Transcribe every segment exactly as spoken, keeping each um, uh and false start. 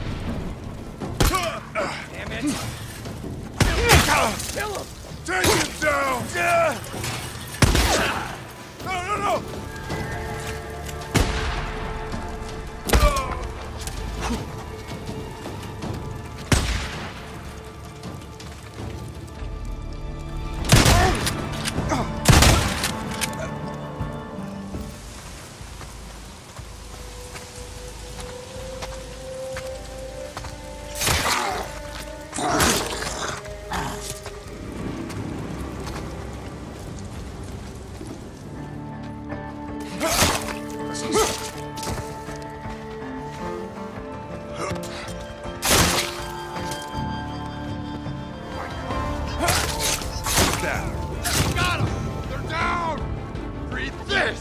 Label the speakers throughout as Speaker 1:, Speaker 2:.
Speaker 1: Damn it! Kill him!
Speaker 2: Take him down! No, no, no!
Speaker 3: Got them! They're down! Read this!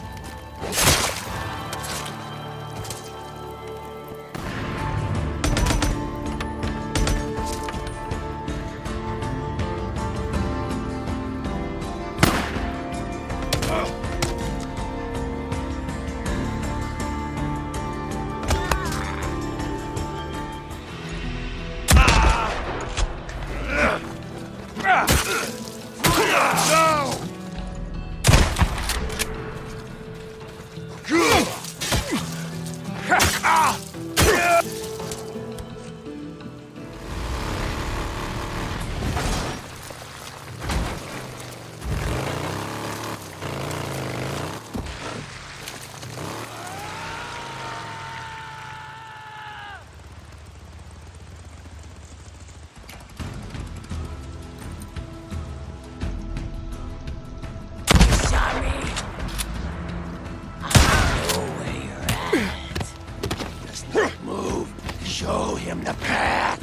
Speaker 1: Show him the path!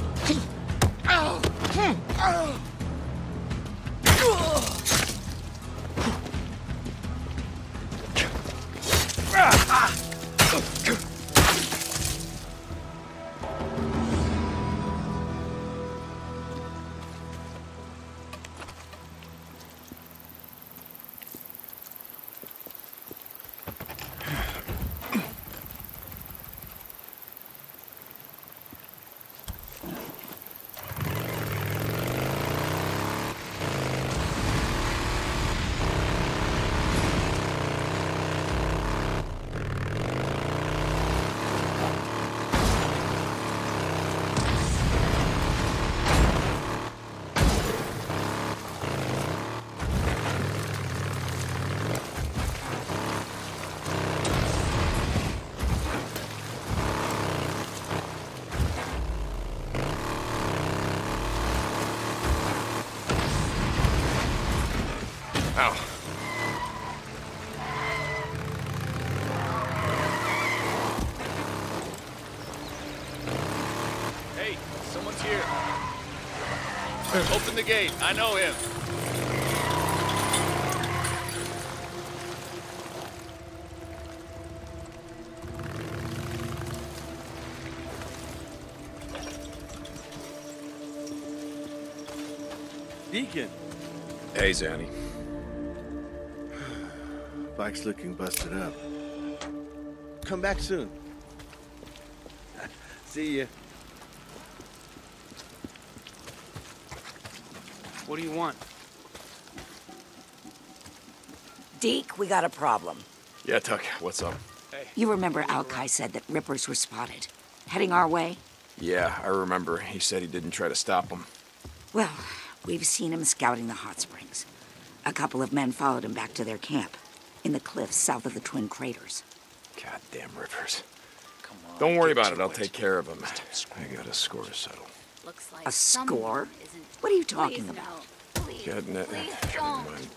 Speaker 2: Ow.
Speaker 3: Hey, someone's here. Open the gate. I know him.
Speaker 4: Deacon.
Speaker 2: Hey, Zanny.
Speaker 4: Bike's looking busted up. Come back soon. See ya.
Speaker 1: What do you want?
Speaker 5: Deke, we got a problem.
Speaker 2: Yeah, Tuck, what's up?
Speaker 5: You remember Alki said that Rippers were spotted, heading our way?
Speaker 2: Yeah, I remember. He said he didn't try to stop them.
Speaker 5: Well, we've seen him scouting the hot springs. A couple of men followed him back to their camp, in the cliffs south of the Twin Craters.
Speaker 2: Goddamn Rippers.
Speaker 1: Come on.
Speaker 2: Don't worry about it, I'll take care of him. I got a score to settle.
Speaker 6: Looks like
Speaker 5: A score?
Speaker 6: isn't...
Speaker 5: What are you talking
Speaker 6: Please,
Speaker 5: about?
Speaker 6: no. Please,
Speaker 2: Getting it.
Speaker 6: please
Speaker 2: Never
Speaker 6: don't.
Speaker 2: mind.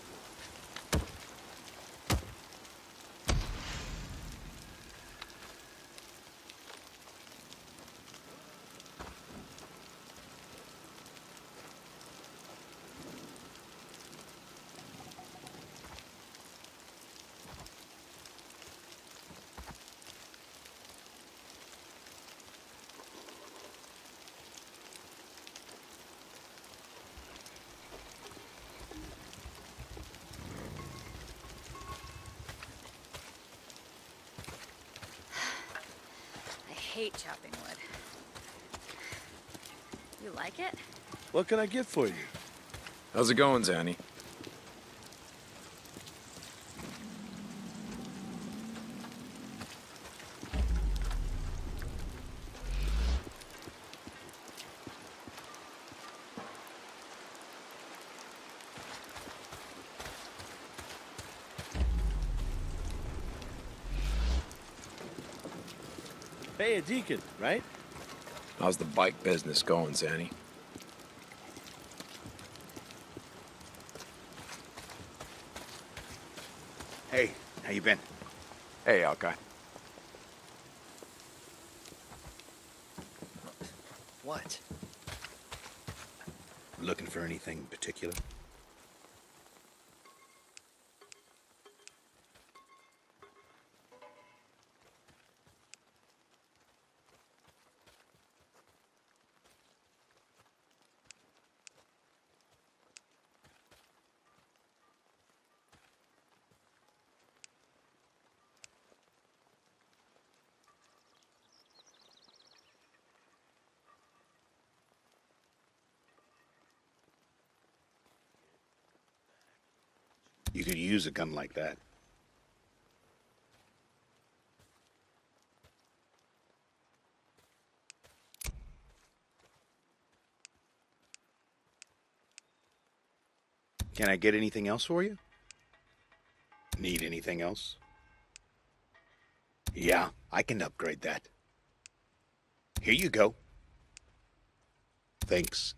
Speaker 6: I hate chopping wood. like it?
Speaker 4: What can I get for you?
Speaker 2: How's it going, Zanny?
Speaker 4: Hey, a deacon, right?
Speaker 2: How's the bike business going, Zanny?
Speaker 3: Hey, how you been?
Speaker 2: Hey, Alki.
Speaker 3: What? Looking for anything in particular? You could use a gun like that. Can I get anything else for you? Need anything else? Yeah, I can upgrade that. Here you go. Thanks.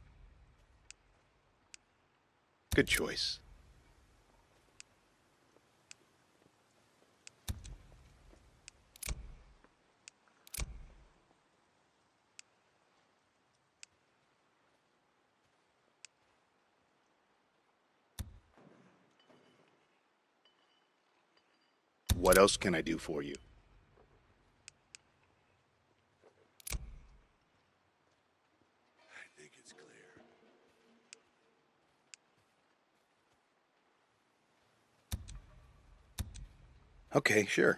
Speaker 3: Good choice. What else can I do for you? I think it's clear. Okay, sure.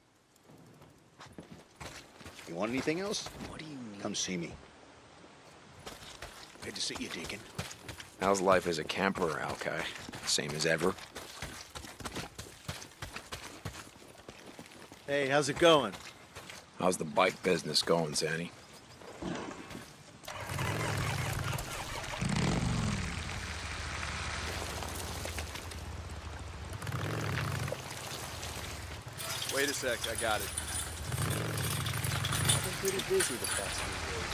Speaker 3: You want anything else?
Speaker 1: What do you need?
Speaker 3: Come see me. Good to see you, Deacon.
Speaker 2: How's life as a camper, Alki? Same as ever?
Speaker 4: Hey, how's it going?
Speaker 2: How's the bike business going, Zanny?
Speaker 7: Wait a sec, I got it. I've been pretty busy the past few days.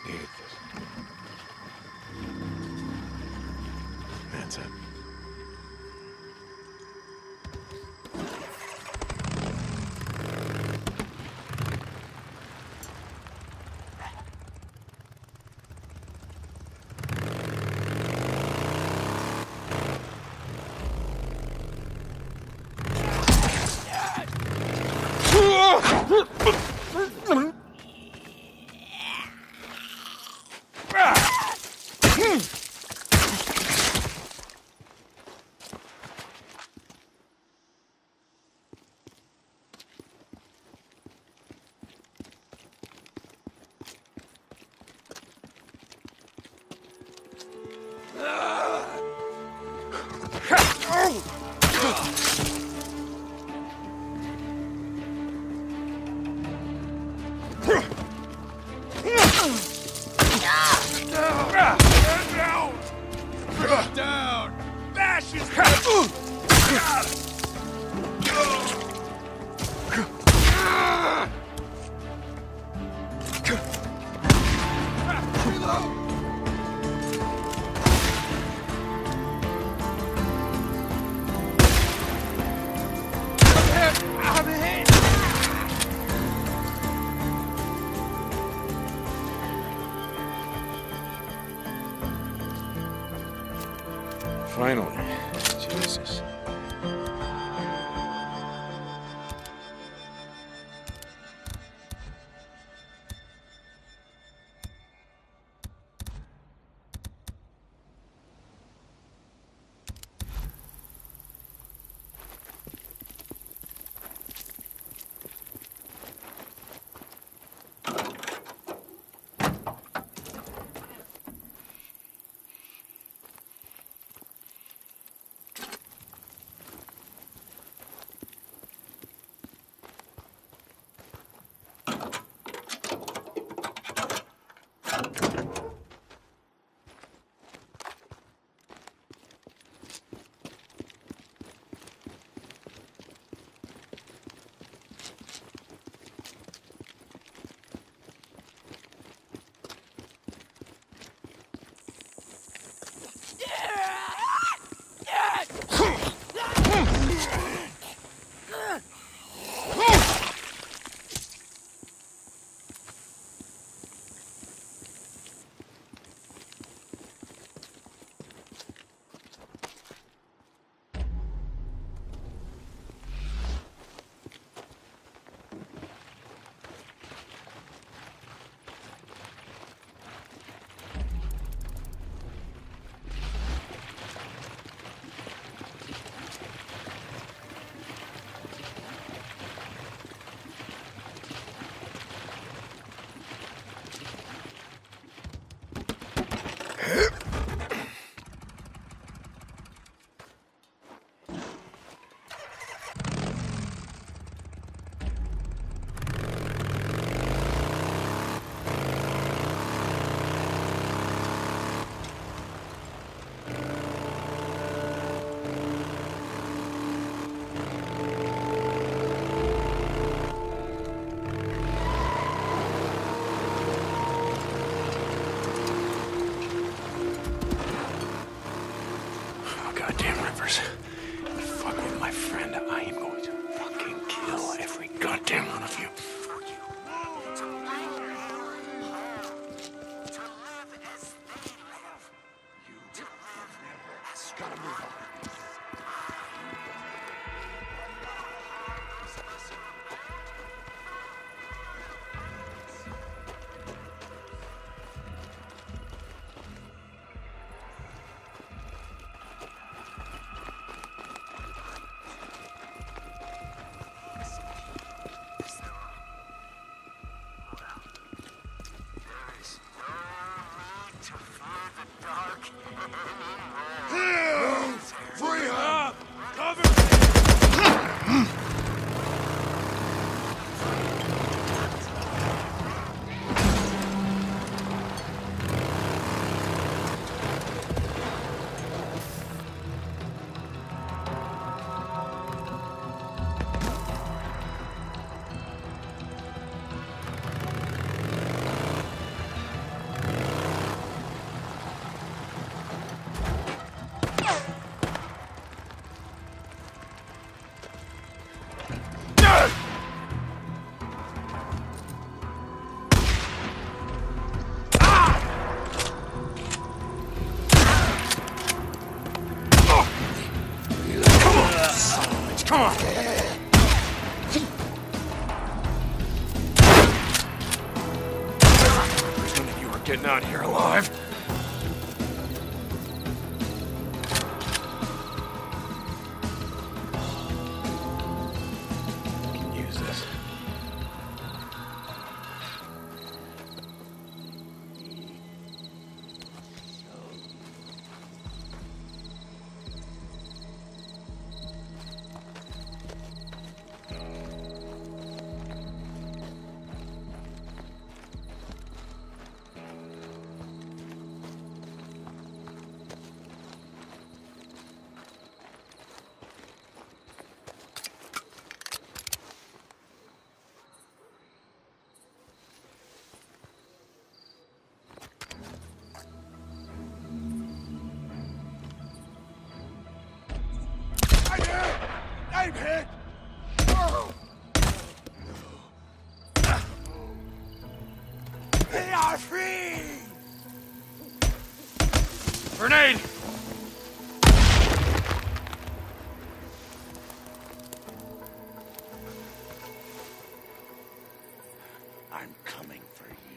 Speaker 2: Needed this. That's it. Finally. Jesus. not getting out of here alive. I can use this. Grenade!
Speaker 4: I'm coming for you.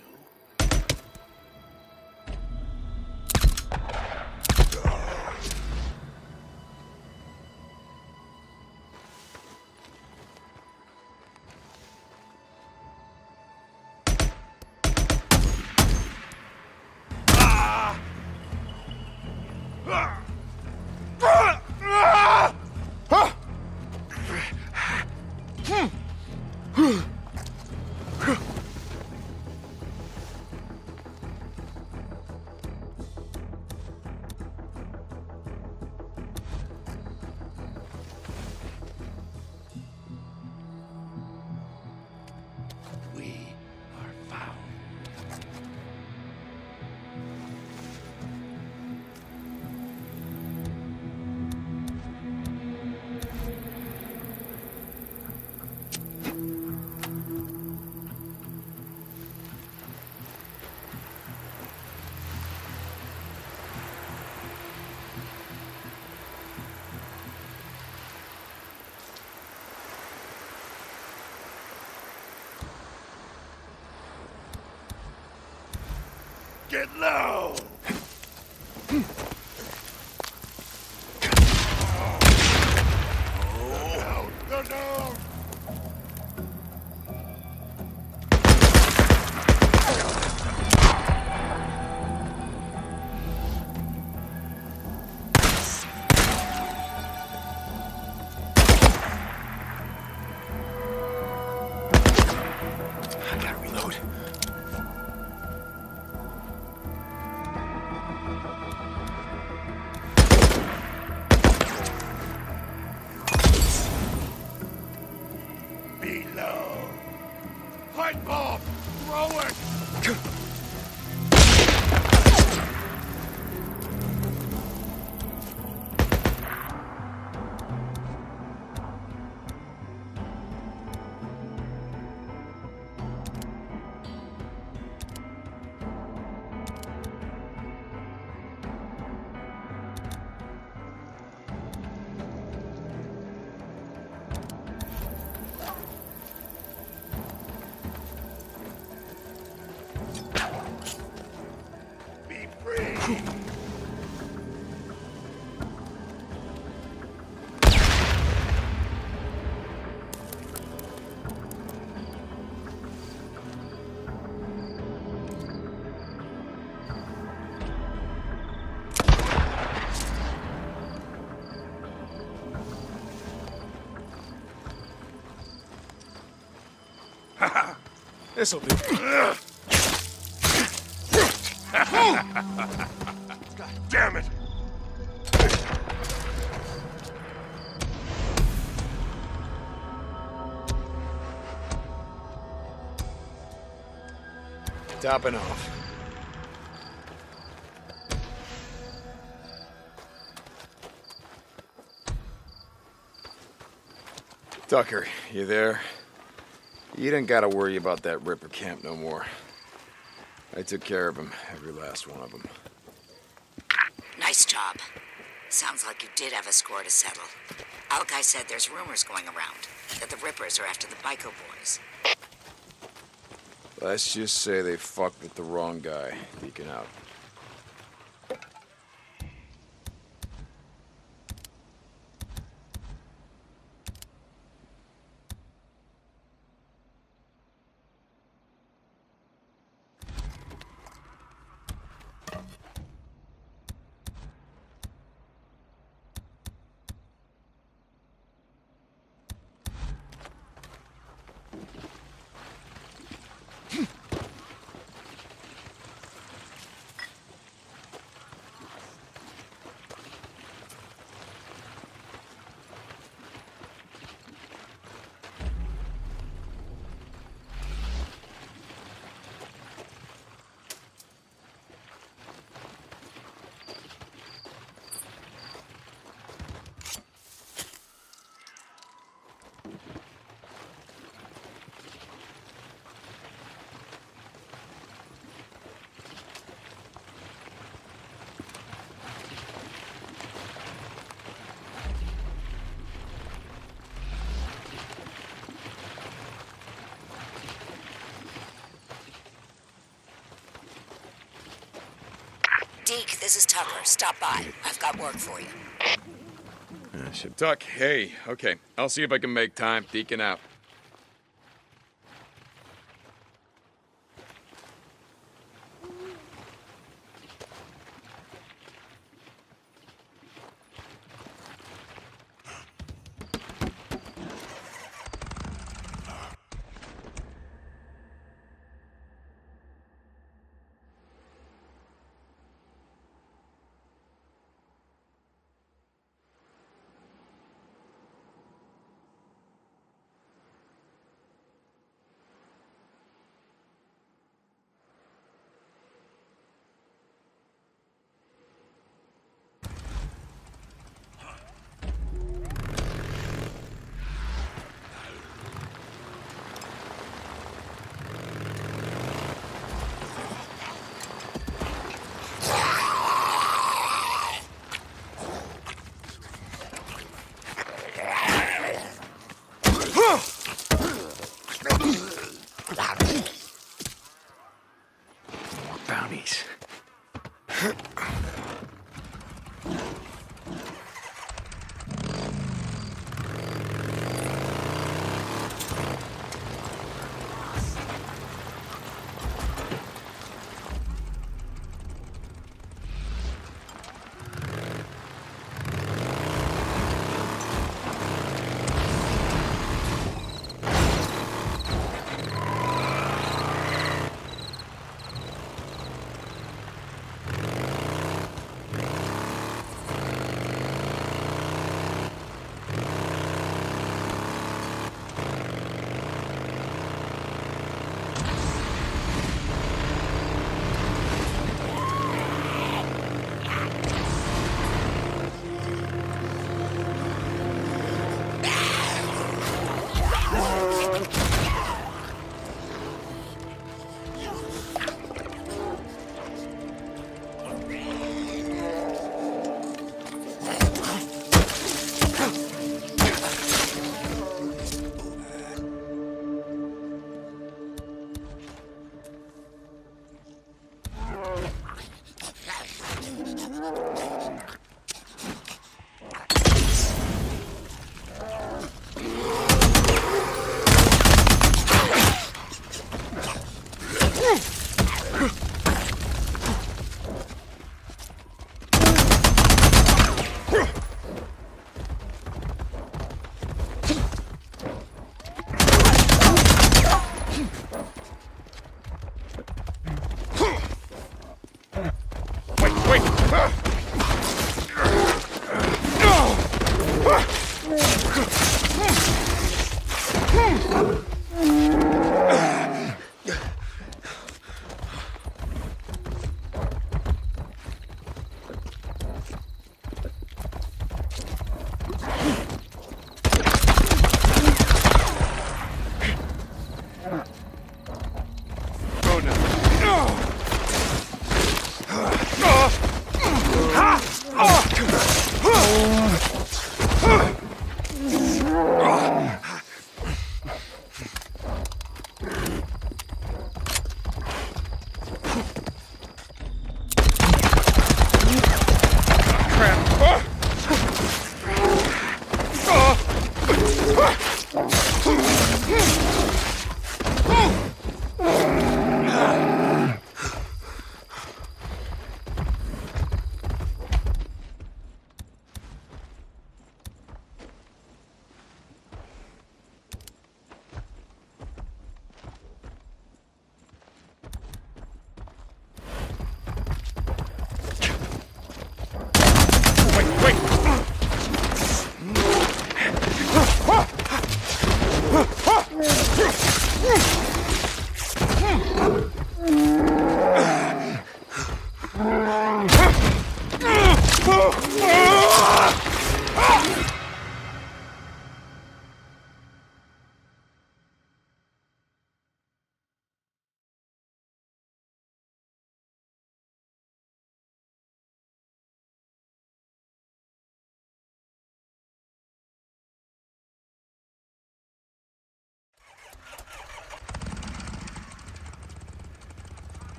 Speaker 4: We are found. Get low! Oh, no, no!
Speaker 2: I gotta reload.
Speaker 4: Below. Pipe bomb! Throw it! Be free!
Speaker 2: This'll do.
Speaker 4: God damn it!
Speaker 2: Topping off. Tucker, you there? You don't gotta worry about that Ripper camp no more. I took care of them, every last one of them.
Speaker 5: Nice job. Sounds like you did have a score to settle. Alki said there's rumors going around that the Rippers are after the Bico boys.
Speaker 2: Let's just say they fucked with the wrong guy. Deacon out.
Speaker 5: Deke, this is Tucker. Stop by. I've got work for you.
Speaker 2: Uh, shit. Tuck, hey, okay. I'll see if I can make time. Deacon out.
Speaker 1: Bounties.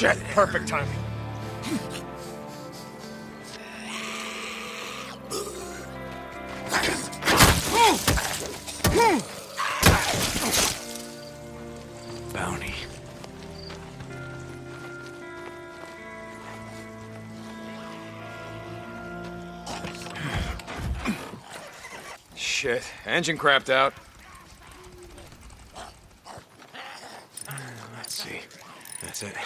Speaker 3: Shit, perfect timing.
Speaker 1: Bounty.
Speaker 2: Shit, engine crapped out.
Speaker 1: Let's see. That's it.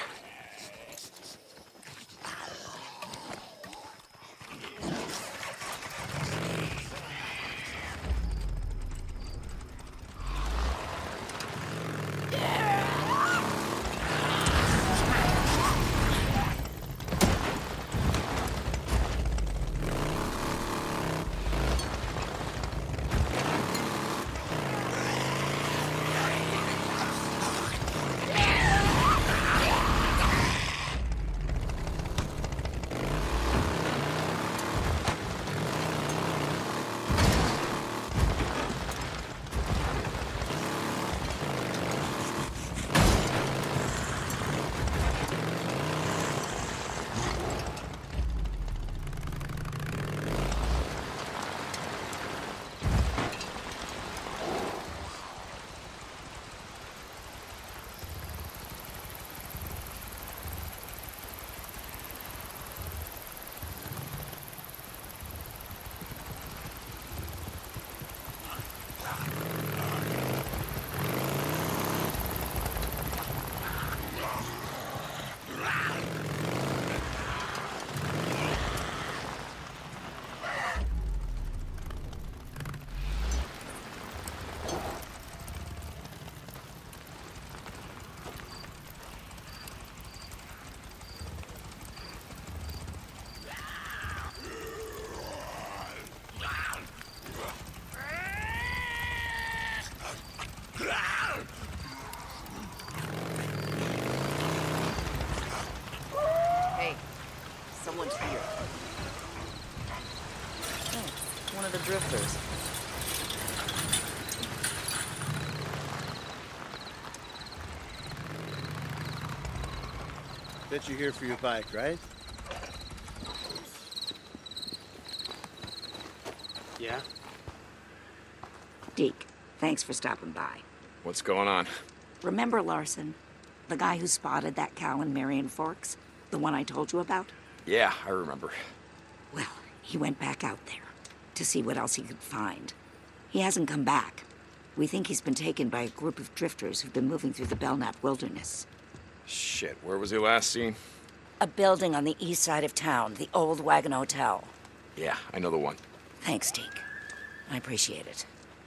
Speaker 5: Hey, someone's here. Oh, one of the drifters.
Speaker 4: Bet you're here for your bike, right?
Speaker 3: Yeah?
Speaker 5: Deke, thanks for stopping by.
Speaker 2: What's going on?
Speaker 5: Remember Larsen? The guy who spotted that cow in Marion Forks? The one I told you about?
Speaker 2: Yeah, I remember.
Speaker 5: Well, he went back out there to see what else he could find. He hasn't come back. We think he's been taken by a group of drifters who've been moving through the Belknap wilderness.
Speaker 2: Shit, where was he last seen?
Speaker 5: A building on the east side of town, the old Wagon Hotel.
Speaker 2: Yeah, I know the one.
Speaker 5: Thanks, Deke. I appreciate it.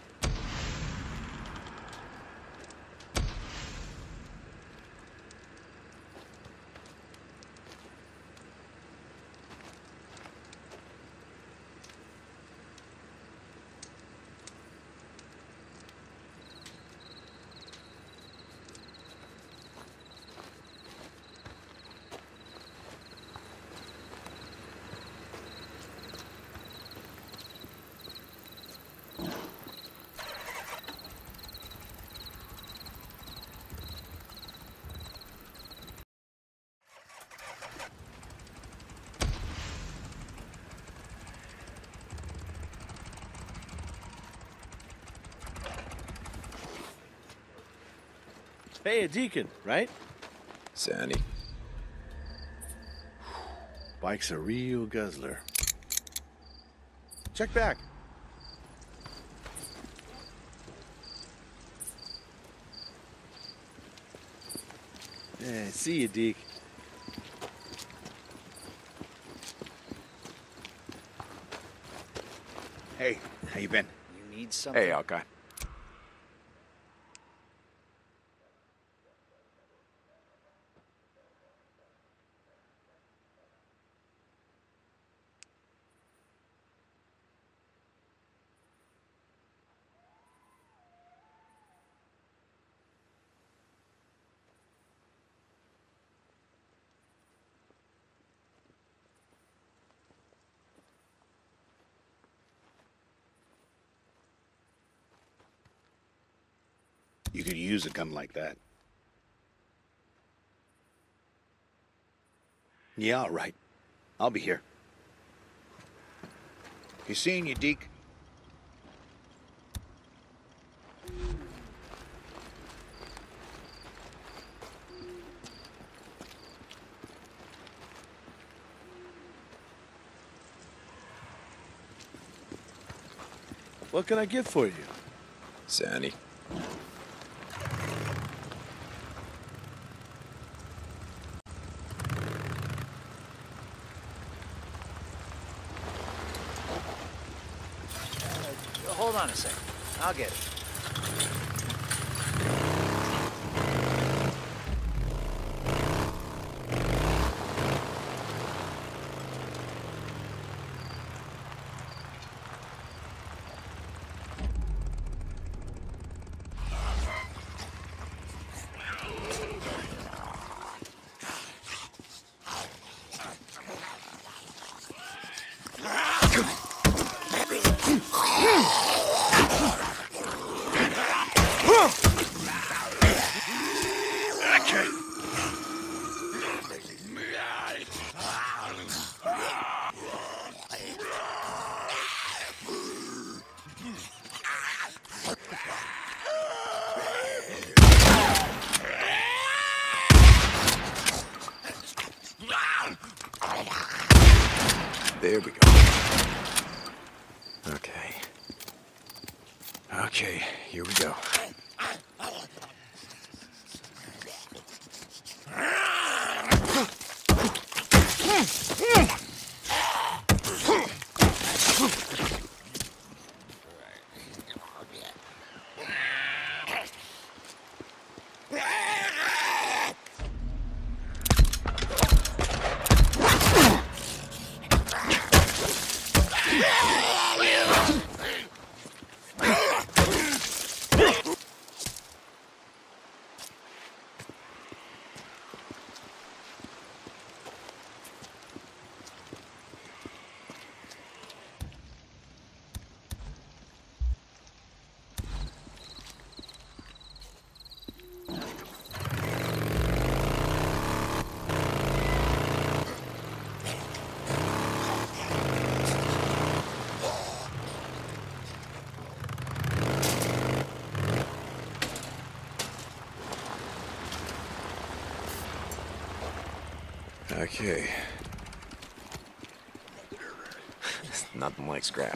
Speaker 4: Hey, a deacon, right?
Speaker 2: Sandy.
Speaker 4: Bike's a real guzzler. Check back. Yeah, see you, Deke.
Speaker 3: Hey, how you been?
Speaker 7: You need something?
Speaker 2: Hey, Hawkeye.
Speaker 3: You could use a gun like that. Yeah, all right. I'll be here. You seeing you, Deke?
Speaker 4: What can I get for you?
Speaker 2: Sandy.
Speaker 6: Hold on a second. I'll get it.
Speaker 2: There we go. Okay. Okay, here we go. Okay. Nothing like scrap.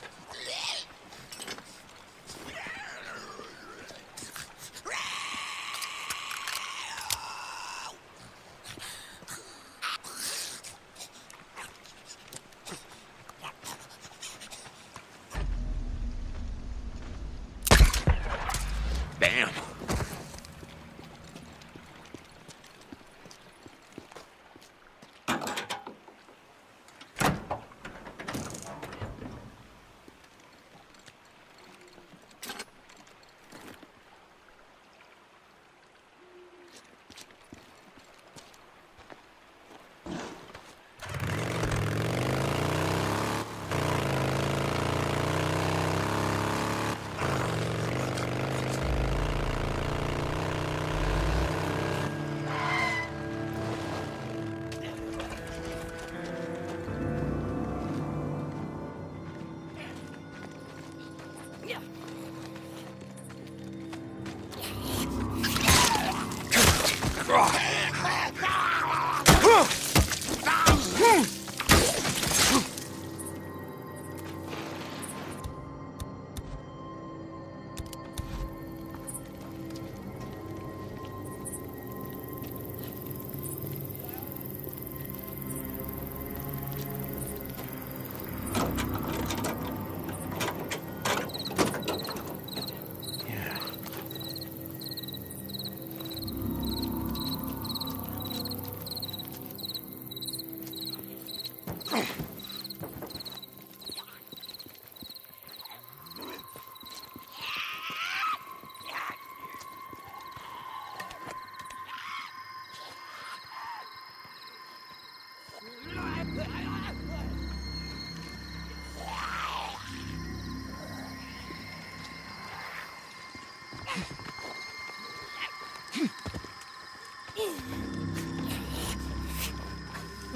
Speaker 2: Damn.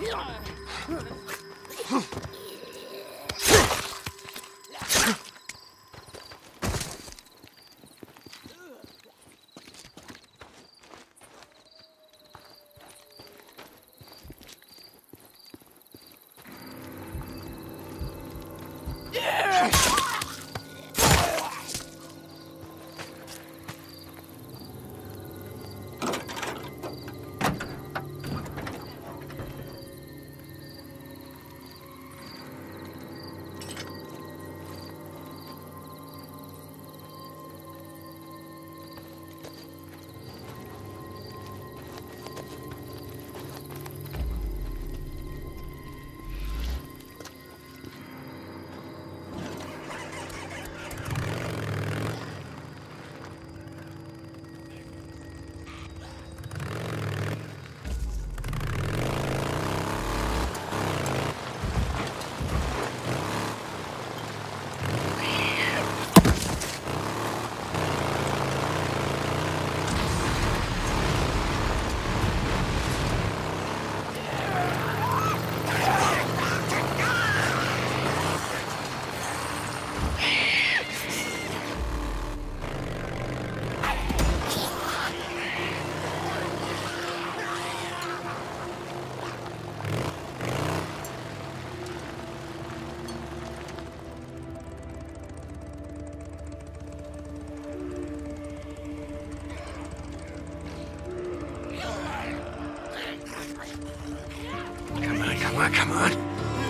Speaker 1: Come on, come on.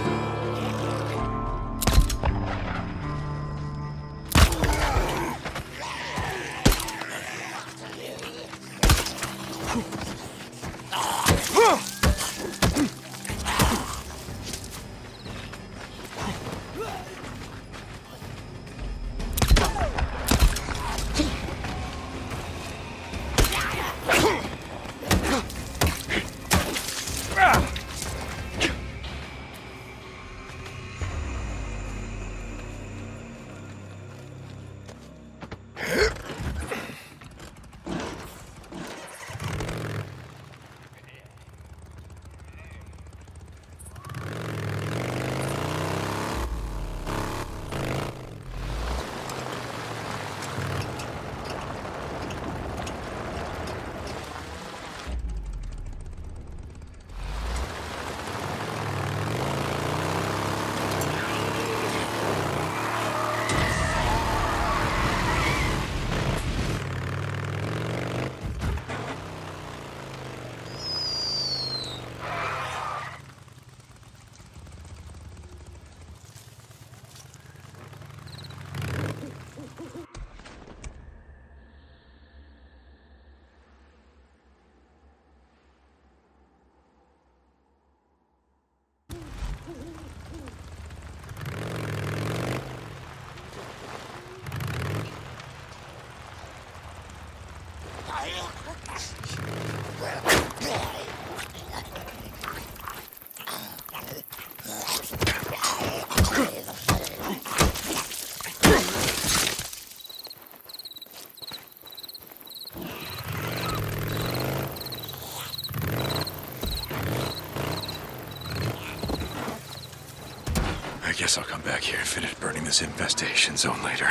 Speaker 1: I guess I'll come back here and finish burning this infestation zone later.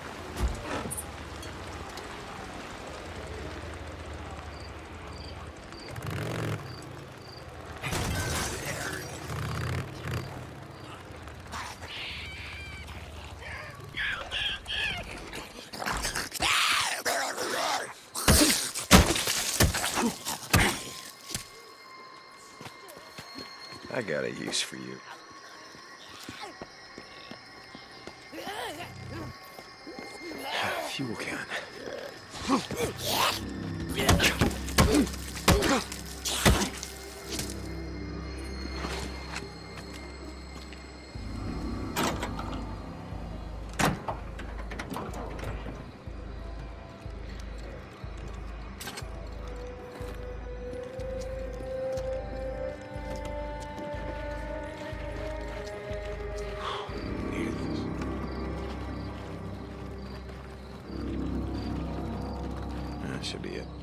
Speaker 2: I got a use for you.
Speaker 1: Fuel can.
Speaker 2: Should be it.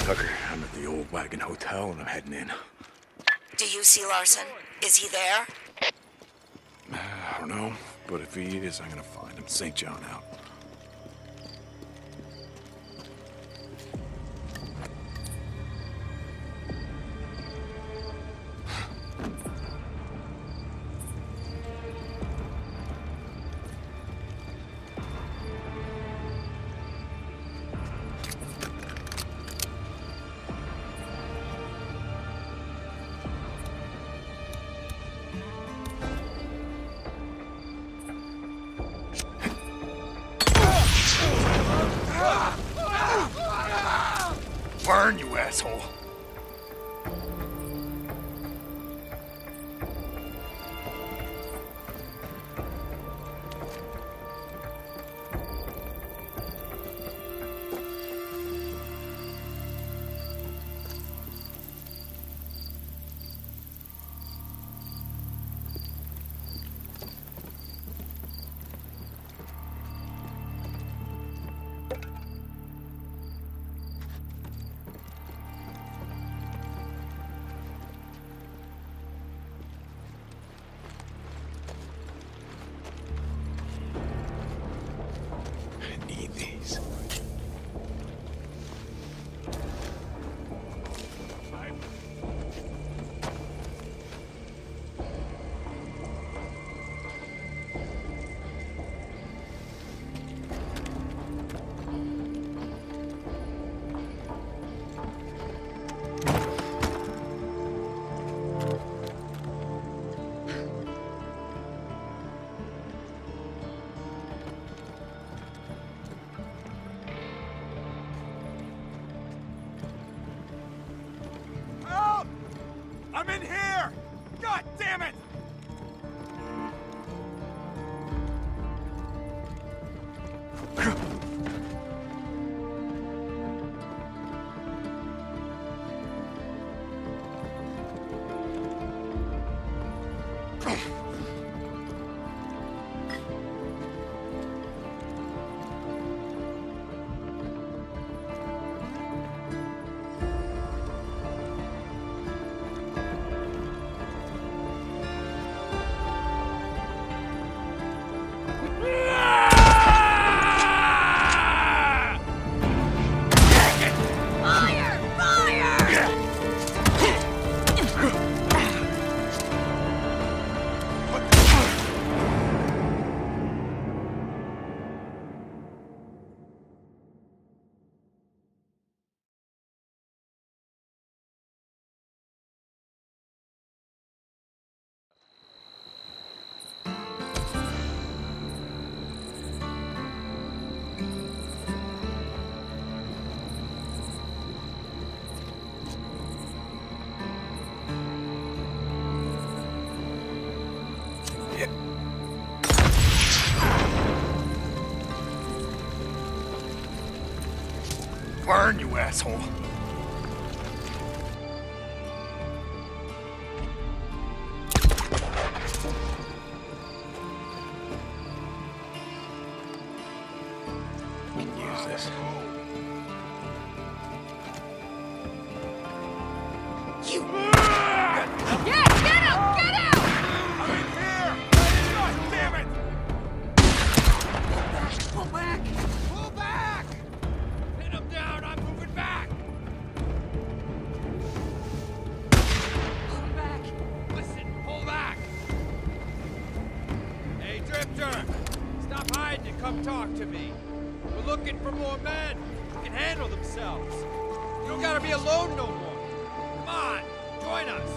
Speaker 1: Tucker, I'm at the old Wagon Hotel and I'm heading in.
Speaker 5: Do you see Larsen? Is he there?
Speaker 1: I don't know, but if he is, I'm gonna find him. Saint John out. Burn, you asshole! I'm in here! God damn it! Burn, you asshole! We can use this.
Speaker 5: You...
Speaker 8: Yeah, get him! Get him!
Speaker 1: I'm in here! God damn it!
Speaker 8: Pull back! Pull back! Pin him down, I'm moving back! Pull back! Listen, pull back! Hey, Drifter! Stop hiding and come talk to me. We're looking for more men who can handle themselves. You don't gotta be alone no more. Come on, join us!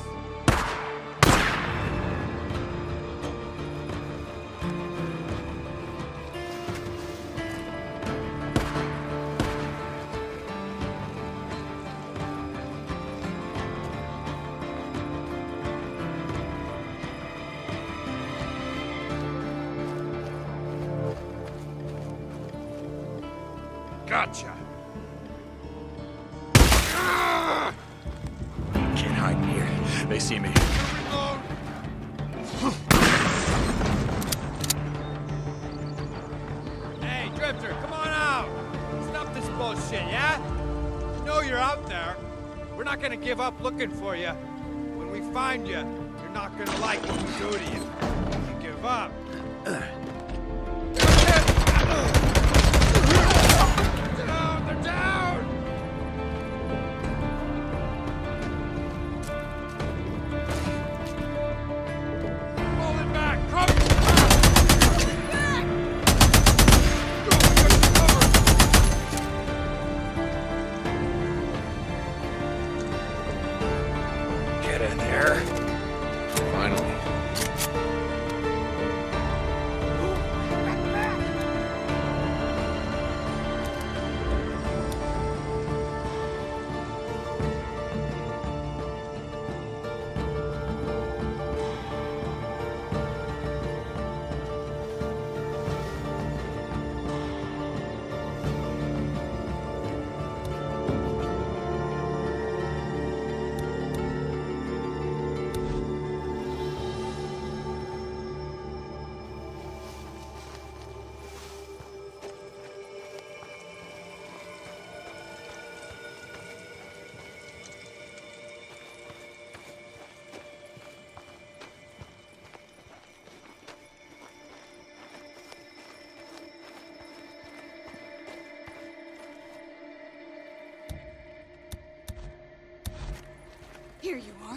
Speaker 1: Gotcha! Can't hide in here. They see me.
Speaker 8: Hey, Drifter, come on out! Stop this bullshit, yeah? You know you're out there. We're not gonna give up looking for you. When we find you, you're not gonna like what we do to you. If you give up. Down, they're down! Falling back, come!
Speaker 2: Get in there. Finally.
Speaker 9: Here you are.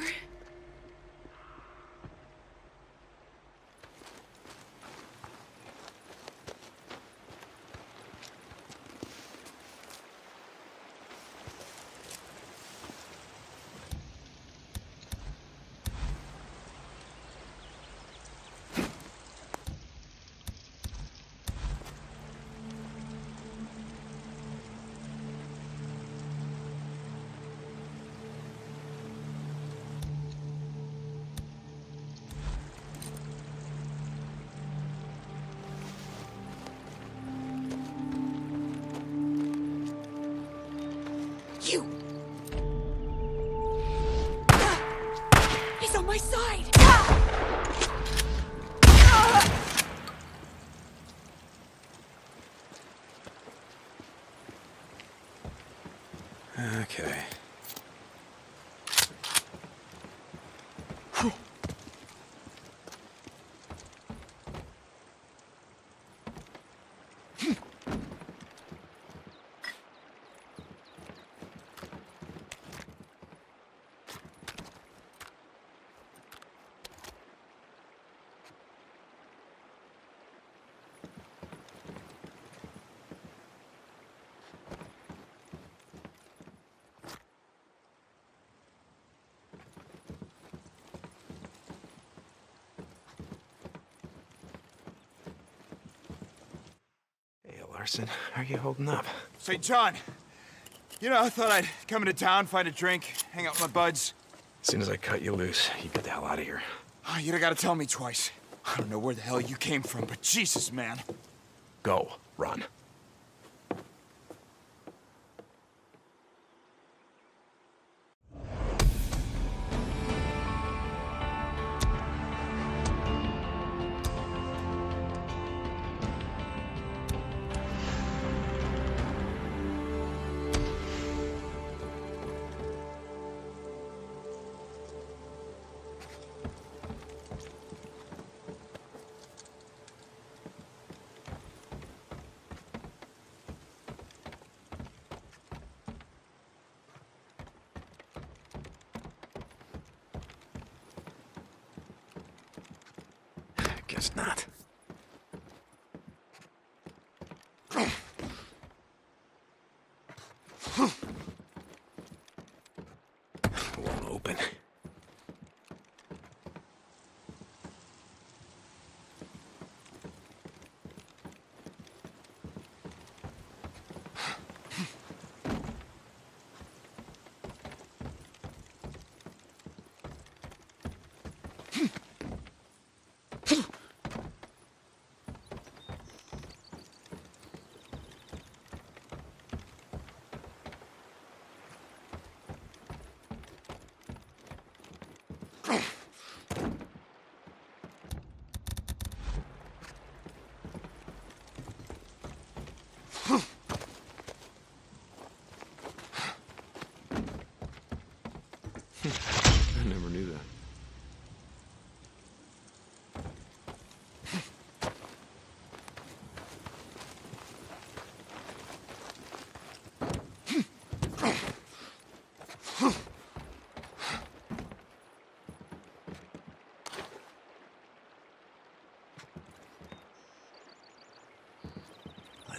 Speaker 9: You! He's on my side!
Speaker 2: Okay. Larsen, how are you holding up?
Speaker 10: Say, John, you know, I thought I'd come into town, find a drink, hang out with my buds.
Speaker 2: As soon as I cut you loose, you get the hell out of here.
Speaker 10: Oh, you don't gotta tell me twice. I don't know where the hell you came from, but Jesus, man.
Speaker 2: Go. Run. Guess not. Won't open.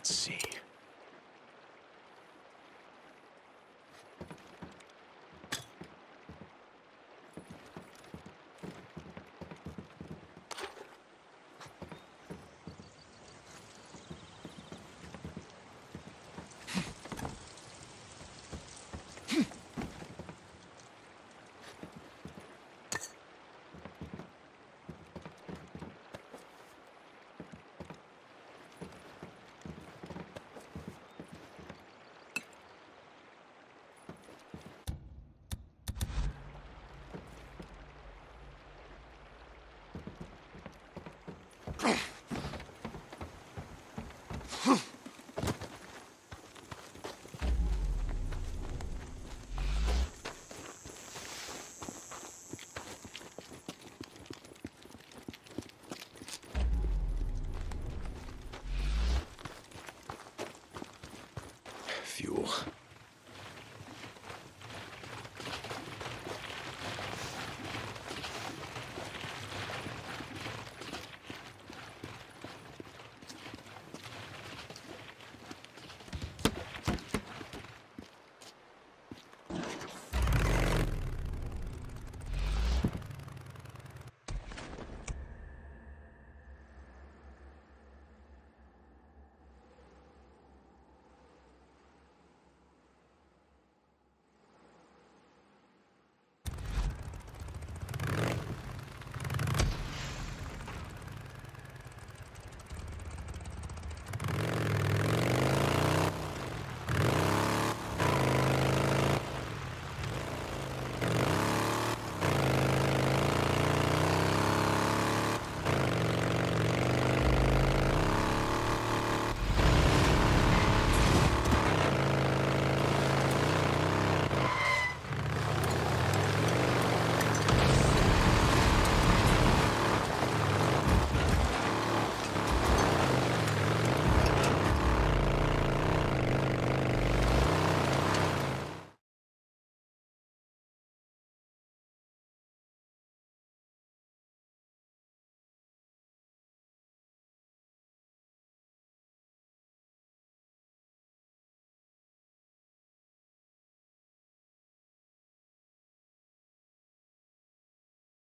Speaker 1: see.